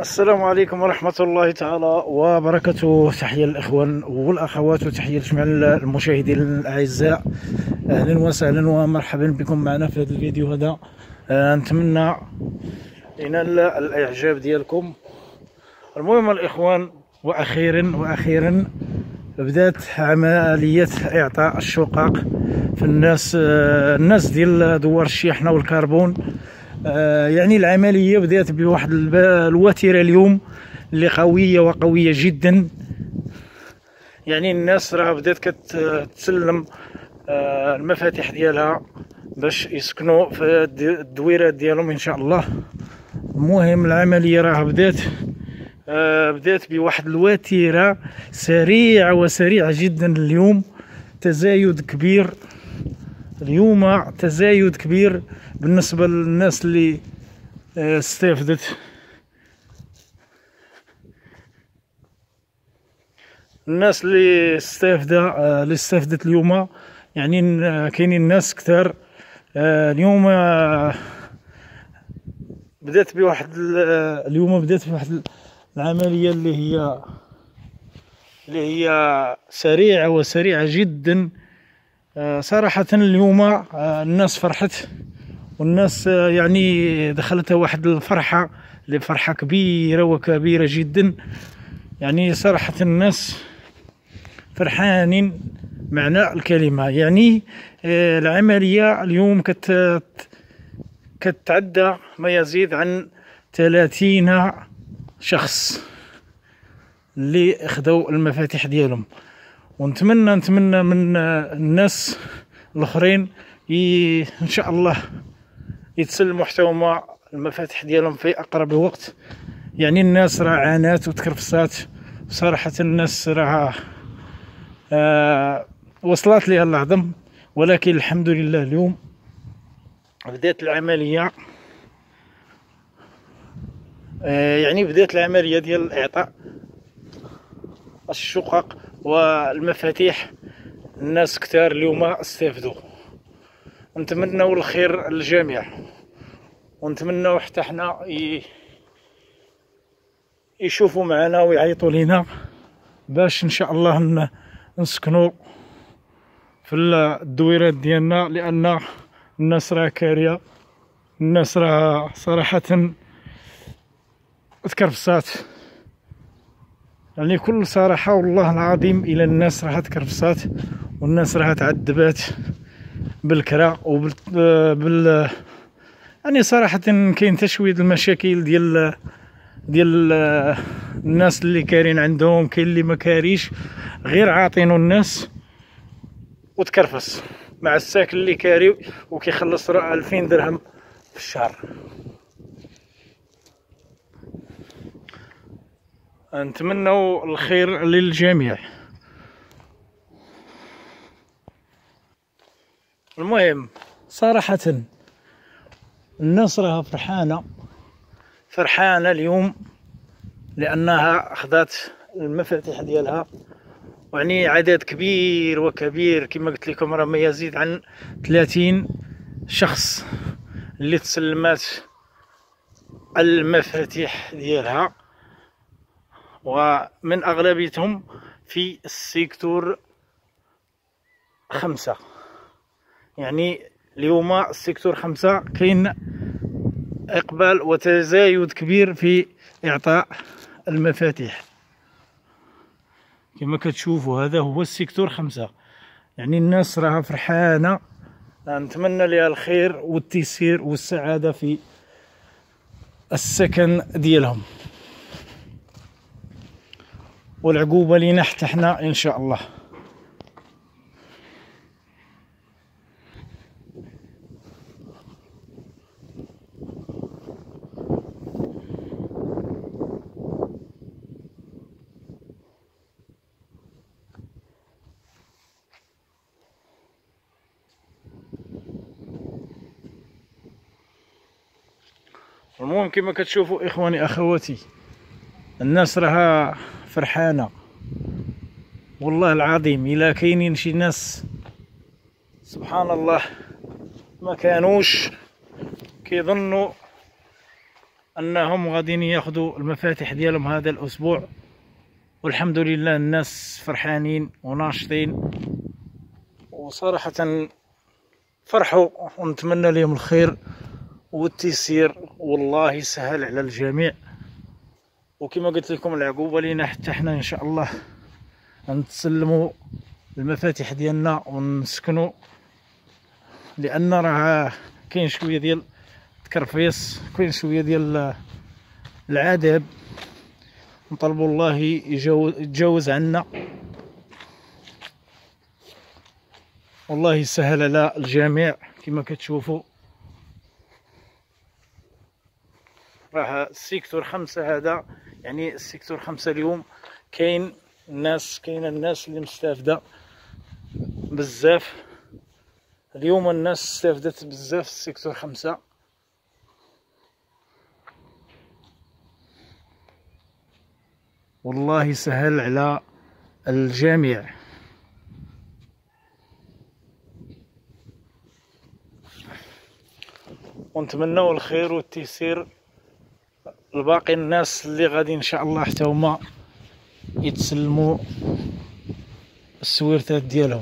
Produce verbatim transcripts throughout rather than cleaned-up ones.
السلام عليكم ورحمة الله تعالى وبركاته. تحية للإخوان والأخوات وتحية لجميع المشاهدين الأعزاء. أهلا وسهلا ومرحبا بكم معنا في هذا الفيديو هذا. أه نتمنى ينال الإعجاب ديالكم. المهم الإخوان، وأخيرا وأخيرا بدات عملية إعطاء الشقق في الناس أه الناس ديال دوار الشحنة والكربون. آه يعني العملية بدأت بواحد الوتيرة اليوم اللي قوية وقوية جدا. يعني الناس راه بدأت كتسلم آه المفاتيح ديالها باش يسكنوا في الدويرات ديالهم ان شاء الله. المهم العملية راه بدأت آه بدأت بواحد الوتيرة سريعة وسريعة جدا. اليوم تزايد كبير اليوم تزايد كبير بالنسبة للناس اللي استفدت. الناس اللي استفدت اللي استفدت اليوم، يعني كاينين ناس كثار. اليوم بدات بواحد اليوم بدات بواحد العملية اللي هي اللي هي سريعة وسريعة جدا. صراحة اليوم الناس فرحت، والناس يعني دخلتها واحد الفرحة اللي فرحة كبيرة وكبيرة جدا. يعني صراحة الناس فرحانين معنى الكلمة. يعني العملية اليوم كت كتعدى ما يزيد عن ثلاثين شخص اللي اخذوا المفاتيح ديالهم. ونتمنى نتمنى من الناس الاخرين ان شاء الله يتسلموا حتى هما المفاتيح ديالهم في اقرب وقت. يعني الناس راه عانات وتكرفصات، صراحه الناس راه آه وصلت لها العظم، ولكن الحمد لله اليوم بدات العمليه. آه يعني بدات العمليه ديال اعطاء الشقق والمفاتيح. الناس كتار اليوم استفدوا. نتمنوا الخير للجميع، ونتمنوا حتى حنا يشوفوا معنا ويعيطوا لينا باش ان شاء الله نسكنوا في الدويرات ديالنا، لان الناس راه كاريه. الناس راه صراحه تكرفصات، يعني كل صراحة والله العظيم إلى الناس راها تكرفصات، والناس راها تعذبات بالكرا وبال بال يعني صراحة كاين تشويد المشاكل ديال ديال الناس اللي كارين عندهم، كاين اللي ما كاريش غير عاطينو الناس وتكرفص مع الساكن اللي كاري وكيخلص ألفين درهم في الشهر. نتمنوا الخير للجميع. المهم صراحة الناس راها فرحانة فرحانة اليوم لأنها أخذت المفاتيح ديالها. يعني عدد كبير وكبير كما قلت لكم، راه ما يزيد عن ثلاثين شخص اللي تسلمات المفاتيح ديالها، ومن أغلبيتهم في السيكتور خمسة. يعني اليوم السيكتور خمسة كاين إقبال وتزايد كبير في إعطاء المفاتيح. كما كتشوفوا هذا هو السيكتور خمسة. يعني الناس راها فرحانة. نتمنى لها الخير والتيسير والسعادة في السكن ديالهم، والعقوبة لينا حتى حنا ان شاء الله. المهم كما كتشوفوا اخواني اخواتي، الناس راها فرحانه والله العظيم. الا كاينين شي ناس سبحان الله ما كانوش كيظنوا انهم غاديين ياخذوا المفاتيح ديالهم هذا الاسبوع، والحمد لله الناس فرحانين وناشطين، وصراحة فرحوا، ونتمنى لهم الخير والتيسير، والله يسهل على الجميع. وكما قلت لكم العقوبة لينا حتى حنا ان شاء الله نتسلموا المفاتيح ديالنا ونسكنوا، لان راه كاين شويه ديال التكرفيص، كاين شويه ديال العذاب، نطلبوا الله يتجاوز عنا، والله يسهل على الجميع. كما كتشوفوا راه السيكتور خمسة هذا، يعني السيكتور خمسة اليوم كاين الناس، كاين الناس اللي مستافده بزاف اليوم، الناس استافدت بزاف السيكتور خمسة. والله يسهل على الجميع. ونتمنوا الخير والتيسير لباقي الناس اللي غادي ان شاء الله حتى هما يتسلموا السويرتات ديالهم.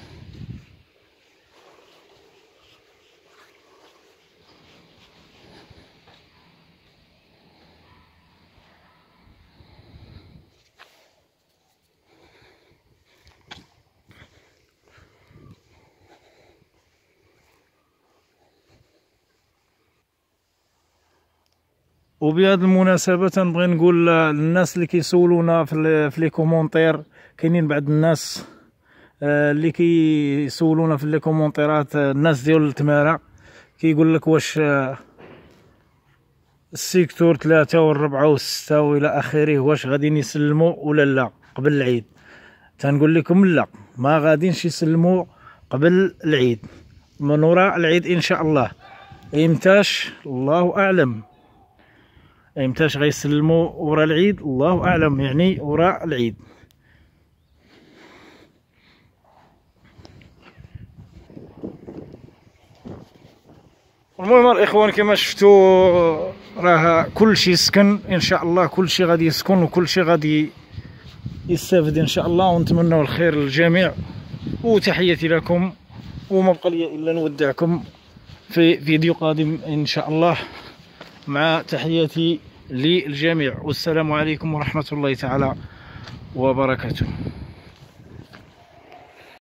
وبهذه المناسبة تنبغي نقول للناس اللي كيسولونا في لي كومونتير، كاينين بعض الناس اللي كيسولونا في لي كومونتيرات، الناس ديال التمارة كيقول لك واش السيكتور ثلاثة والربعة والستة والى اخره واش غاديين يسلموا ولا لا قبل العيد. تنقول لكم لا، ما غادينش يسلموا قبل العيد، من وراء العيد ان شاء الله. ايمتاش الله اعلم، ايمتاش غيسلموا وراء العيد الله اعلم، يعني وراء العيد. المهم الاخوان كما شفتوا راه كلشي سكن ان شاء الله، كلشي غادي يسكن وكلشي غادي يستافد ان شاء الله، ونتمنوا الخير للجميع. وتحياتي لكم، وما بقى لي الا نودعكم في فيديو قادم ان شاء الله، مع تحياتي للجميع، والسلام عليكم ورحمة الله تعالى وبركاته.